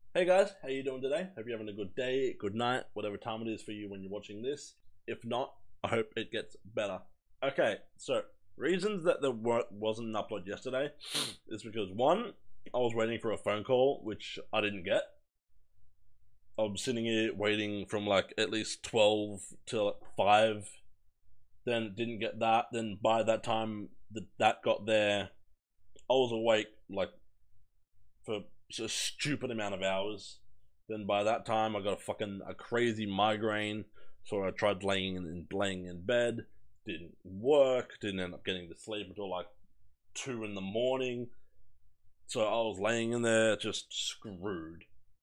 Hey guys, how you doing today? Hope you're having a good day, good night, whatever time it is for you when you're watching this. If not, I hope it gets better. Okay, so reasons that the work wasn't an upload yesterday is because one, I was waiting for a phone call, which I didn't get. I'm sitting here waiting from like at least 12 till 5, then didn't get that. Then by that time that got there, I was awake like for a stupid amount of hours. Then by that time, I got a crazy migraine. So I tried laying in bed, didn't work, didn't end up getting to sleep until like 2 in the morning. So I was laying in there just screwed.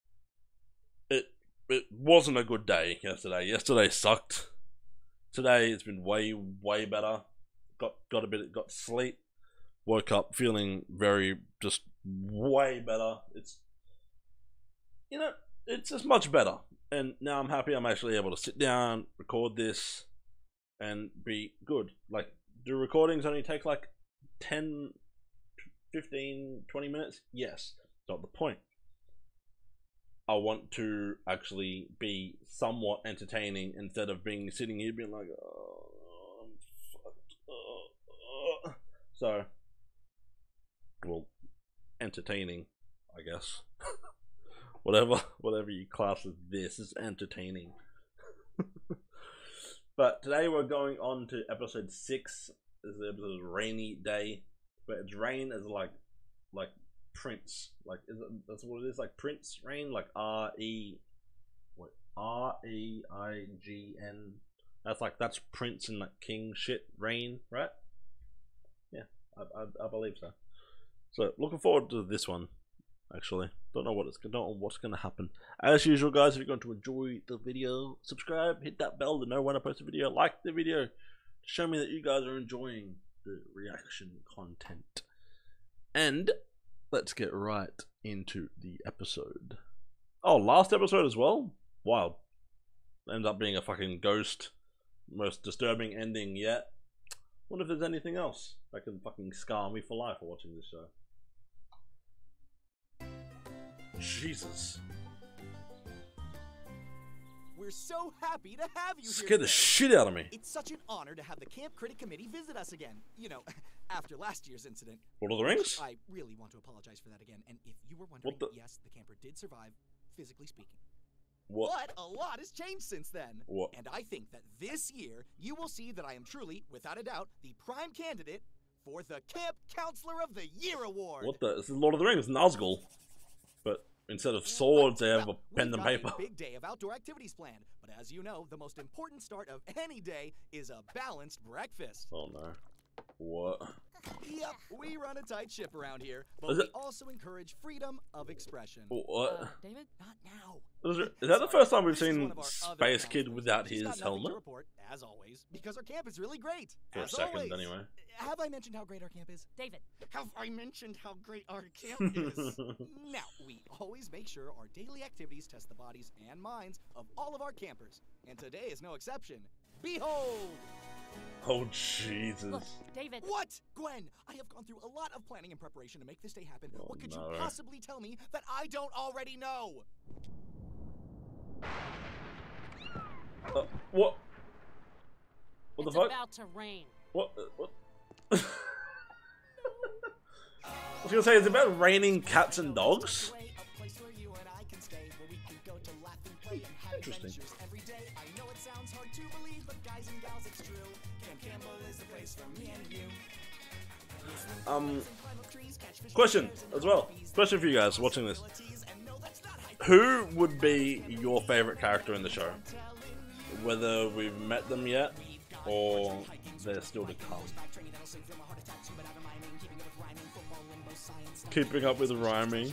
It wasn't a good day yesterday. Yesterday sucked. Today it's been way better. Got sleep. Woke up feeling just way better. It's just much better. And now I'm happy I'm actually able to sit down, record this, and be good. Like, do recordings only take like 10, 15, 20 minutes? Yes. Not the point. I want to actually be somewhat entertaining instead of sitting here being like, oh, I'm fucked. So, well, entertaining, I guess. whatever you class as this is entertaining. But today we're going on to episode 6. This is the episode Rainy Day, but it's rain as like Prince, like that's what it is, like Prince rain, like REIGN. That's Prince and like King shit rain, right? Yeah, I believe so. So looking forward to this one. Actually, don't know what's gonna happen. As usual, guys, if you're going to enjoy the video, subscribe, hit that bell to know when I post a video, like the video, show me that you guys are enjoying the reaction content. And let's get right into the episode. Oh, last episode as well? Wild. Ends up being a fucking ghost. Most disturbing ending yet. Wonder if there's anything else that can fucking scar me for life for watching this show. Jesus. We're so happy to have you here. Scared the shit out of me. It's such an honor to have the Camp Critic Committee visit us again. You know, after last year's incident. Lord of the Rings? I really want to apologize for that again. And if you were wondering, yes, the camper did survive, physically speaking. What? But a lot has changed since then. What? And I think that this year, you will see that I am truly, without a doubt, the prime candidate for the Camp Counselor of the Year Award. What the? This is Lord of the Rings, Nazgul. But instead of swords, they have a pen and paper. We've got a big day of outdoor activities planned. But as you know, the most important start of any day is a balanced breakfast. Oh no. What? Yep, we run a tight ship around here, but we also encourage freedom of expression. What? David? Not now. Is that the first time we've seen Space Kid without his helmet? To report, as always, because our camp is really great. For a second, anyway. Have I mentioned how great our camp is? David. Have I mentioned how great our camp is? Now, we always make sure our daily activities test the bodies and minds of all of our campers. And today is no exception. Behold! Oh, Jesus. Look, David. What? Gwen, I have gone through a lot of planning and preparation to make this day happen. Oh, what could no. you possibly tell me that I don't already know? What? What the fuck? It's about to rain. What? I was gonna say, it's about raining cats and dogs? Interesting. Question as well. Question for you guys watching this. Who would be your favorite character in the show? Whether we've met them yet or they're still to come. Keeping up with rhyming.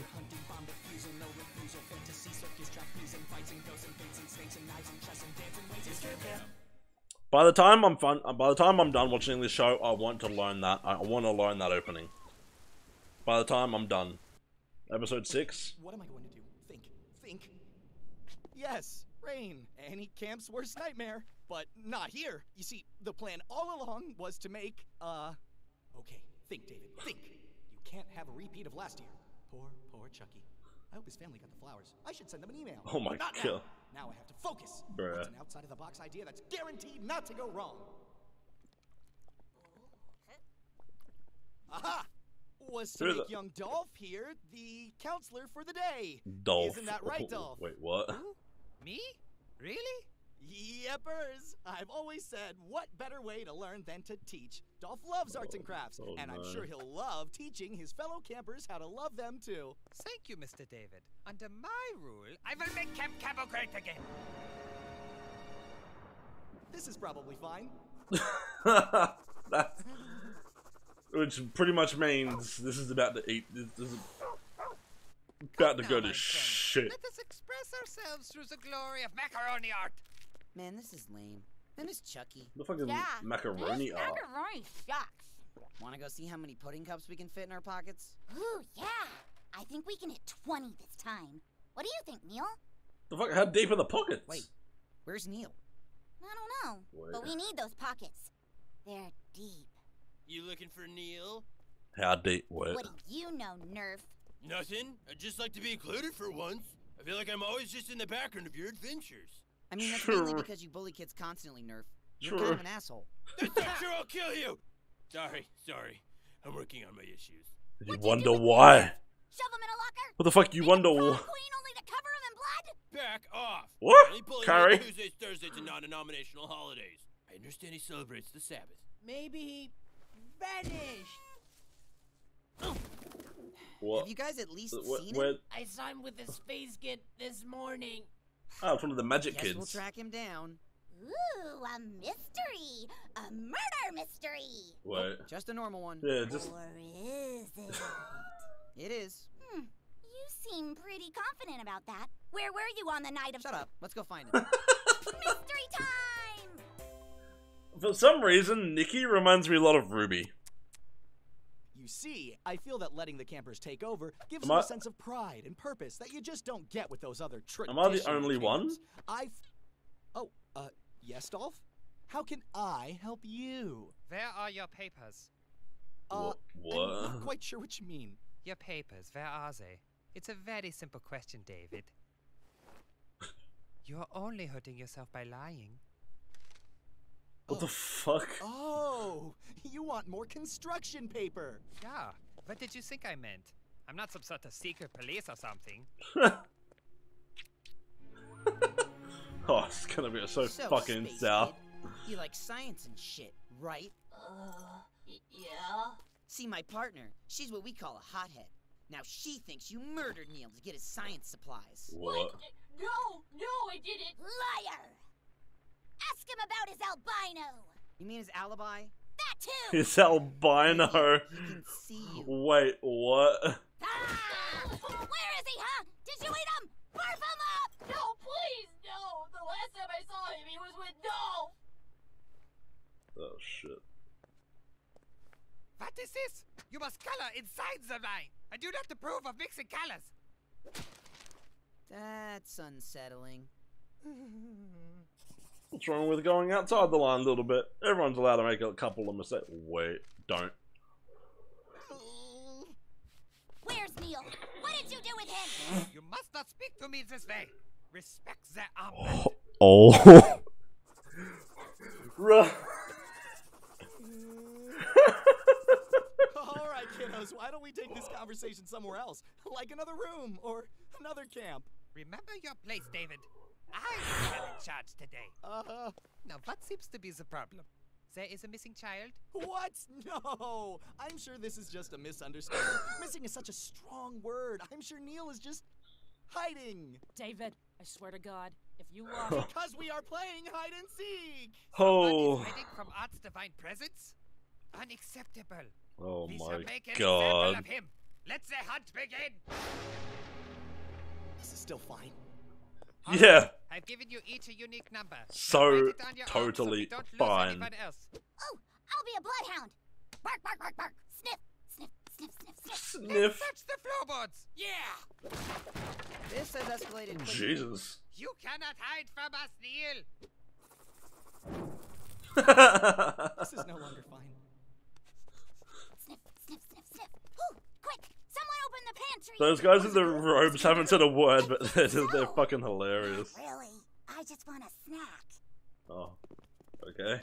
By the time I'm done watching this show, I want to learn that. I want to learn that opening. By the time I'm done. Episode 6. What am I going to do? Think. Yes, rain. Any camp's worst nightmare. But not here. You see, the plan all along was to make, okay, think, David, think. You can't have a repeat of last year. Poor Chucky. I hope his family got the flowers. I should send them an email. Oh my Not god. Now I have to focus. Bruh. What's an outside of the box idea that's guaranteed not to go wrong? Aha! Was to make young Dolph here the counselor for the day. Dolph. Isn't that right, Dolph? Wait, what? Who? Me? Really? Yepers! I've always said, what better way to learn than to teach? Dolph loves arts and crafts, and I'm sure he'll love teaching his fellow campers how to love them too. Thank you, Mr. David. Under my rule, I will make Camp Cabo great again. This is probably fine. Which pretty much means this is about to eat. This is about to go to shit. Let us express ourselves through the glory of macaroni art. Man, this is lame. Then is Chucky. The fuck is macaroni art? Macaroni sucks. Wanna go see how many pudding cups we can fit in our pockets? Ooh, yeah. I think we can hit 20 this time. What do you think, Neil? The fuck? How deep are the pockets? Wait, where's Neil? I don't know. Wait. But we need those pockets. They're deep. You looking for Neil? How deep? Wait. What do you know, Nerf? Nothing. I'd just like to be included for once. I feel like I'm always just in the background of your adventures. I mean, that's mainly because you bully kids constantly, Nerf. You're kind of an asshole. That's not true, I'll kill you! Sorry. I'm working on my issues. You wonder why? Shove him in a locker? What the fuck? You wonder Prom why? queen only to cover him in blood? Back off! What? Only bullying Carrie? on Tuesdays, Thursdays, and non-denominational holidays. I understand he celebrates the Sabbath. Maybe he vanished. What? Have you guys at least seen Where? him? I saw him with a space kid this morning. Oh, it's one of the magic Guess kids. we'll track him down. Ooh, a mystery. A murder mystery. Wait. Just a normal one. Yeah, just. Or is it? It is. You seem pretty confident about that. Where were you on the night of... Shut up. Let's go find him. Mystery time! For some reason, Nikki reminds me a lot of Ruby. You see, I feel that letting the campers take over gives Am them I- a sense of pride and purpose that you just don't get with those other Am I the traditional only one? camps. Yes, Dolph? How can I help you? Where are your papers? I'm What? not quite sure what you mean. Your papers, where are they? It's a very simple question, David. You're only hurting yourself by lying. What the fuck? Oh, you want more construction paper. Yeah, what did you think I meant? I'm not some sort of secret police or something. Oh, it's gonna be so fucking Space south. Kid, you like science and shit, right? Yeah. See, my partner, she's what we call a hothead. Now she thinks you murdered Neil to get his science supplies. What? No, I didn't. Liar! Ask him about his albino. You mean his alibi? That too! It's albino. He can see you. Wait, what? Ah! Where is he, huh? Did you eat him? Barf him up! No, please, no. The last time I saw him, he was with Dolph. Oh shit. What is this? You must color inside the wine. I do not approve of mixing colors. That's unsettling. What's wrong with going outside the line a little bit? Everyone's allowed to make a couple of mistakes. Wait, don't. Where's Neil? What did you do with him? You must not speak to me this way. Respect the armband. Oh. All right, kiddos, why don't we take this conversation somewhere else? Like another room or another camp. Remember your place, David. I am in charge today. Uh, Now, what seems to be the problem? There is a missing child? what? No, I'm sure this is just a misunderstanding. Missing is such a strong word. I'm sure Neil is just hiding. David, I swear to God, if you Because we are playing hide and seek. Oh. One is hiding from Art's divine presence? Unacceptable. Oh We shall my make an god. example of him. Let the hunt begin. This is still fine. Yeah. I've given you each a unique number. Now So write it on your arm totally we don't lose fine. anyone else. Oh, I'll be a bloodhound. Bark, bark, bark, bark. Sniff, sniff, sniff, sniff, sniff. Sniff. Search the floorboards. Yeah. This has escalated quickly. Jesus. You cannot hide from us, Neil. This is no longer fine. Sniff, sniff, sniff, sniff. Whew, quick, someone open the pantry. Those guys in the robes haven't said a word, but they're fucking hilarious. Not really. I just want a snack. Oh, okay.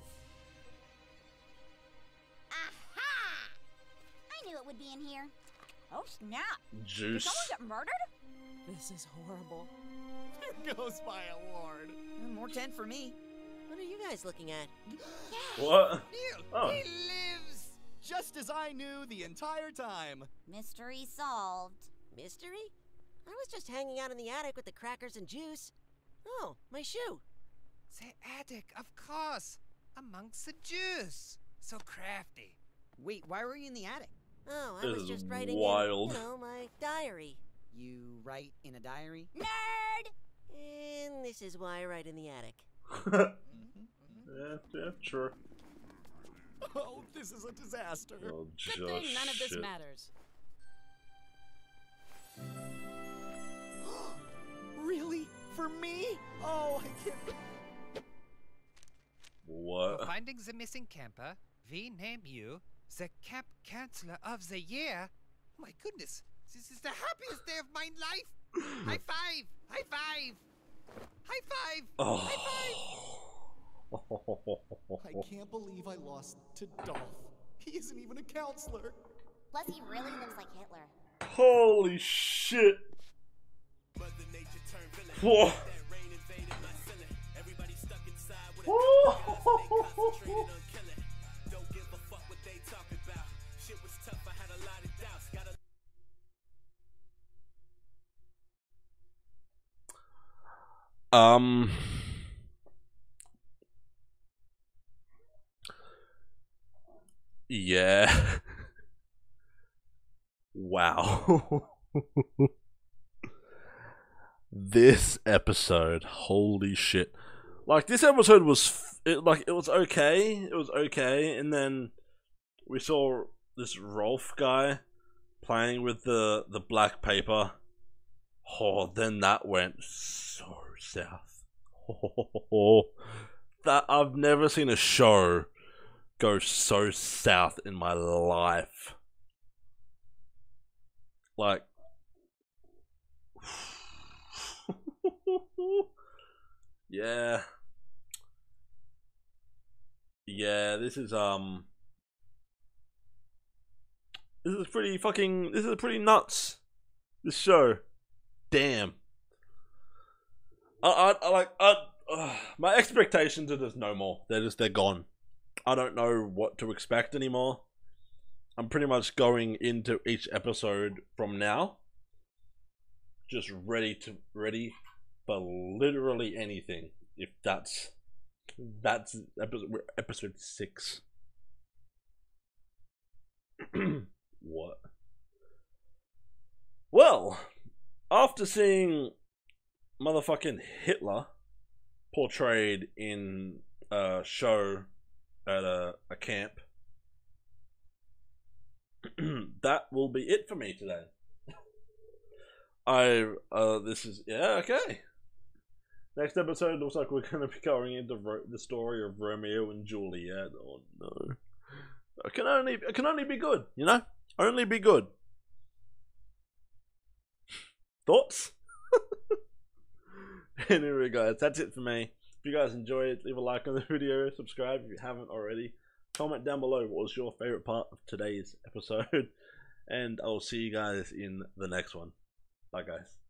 Aha! I knew it would be in here. Oh snap! Did Juice. someone get murdered? This is horrible. There goes my award. More 10 for me. What are you guys looking at? What? Neil, Oh. he lives. Just as I knew the entire time. Mystery solved. Mystery? I was just hanging out in the attic with the crackers and juice. Oh, my shoe. The attic, of course. Amongst the juice. So crafty. Wait, why were you in the attic? Oh, I This was is just writing wild. in, my diary. You write in a diary? Nerd! And this is why I write in the attic. Yeah, sure. Oh, this is a disaster. Oh, Good thing none of this shit. matters. Really? For me? Oh, I can't. What? For finding the missing camper, we name you the Camp Counselor of the Year. Oh my goodness, this is the happiest day of my life. High five! High five! High five! Oh. High five! I can't believe I lost to Dolph. He isn't even a counselor. Plus, he really looks like Hitler. Holy shit! Whoa. Yeah. Wow. This episode, holy shit. Like, this episode was, it was okay. It was okay. And then we saw this Rolf guy playing with the black paper. Oh, then that went so south. Oh, that I've never seen a show go so south in my life. Like, yeah, this is pretty nuts, this show. Damn. My expectations are just no more. They're gone. I don't know what to expect anymore. I'm pretty much going into each episode from now just ready for literally anything. If that's episode 6. What? Well, after seeing motherfucking Hitler portrayed in a show at a camp, that will be it for me today. Okay. Next episode looks like we're gonna be going into the story of Romeo and Juliet. Oh no! It can only be good, you know. Only be good. Thoughts? Anyway, guys, that's it for me. If you guys enjoyed, leave a like on the video, subscribe if you haven't already. Comment down below what was your favorite part of today's episode, and I'll see you guys in the next one. Bye, guys.